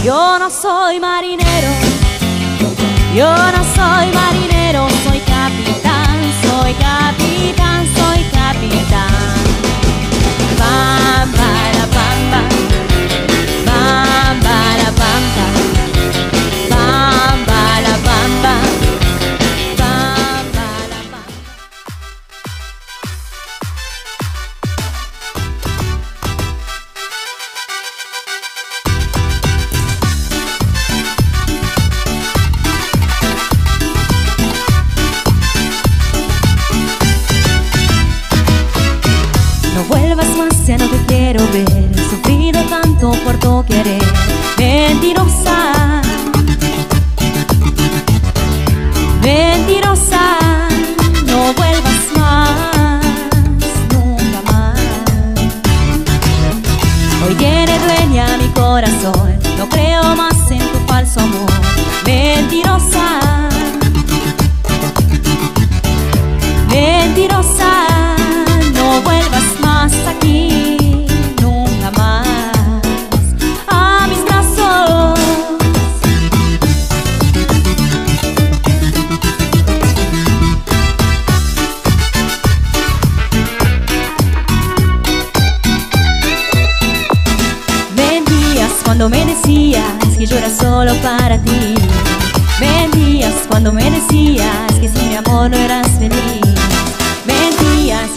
Yo no soy marinero, yo no soy marinero, soy capitán, soy capitán, soy capitán. Bam, bara, bam, bam, bam, bara, bam, bam, bam, bara, bam, bam, bam, bara, bam. No vuelvas más, ya no te quiero ver. He sufrido tanto por tu querer. Mentirosa, mentirosa, no vuelvas más, nunca más. Hoy tiene dueña mi corazón, no creo más en tu falso amor. Mentirosa, mentirosa, no vuelvas más aquí, nunca más a mis brazos. Mentías cuando me decías que yo era solo para ti. Mentías cuando me decías que sin mi amor no eras feliz. Mentías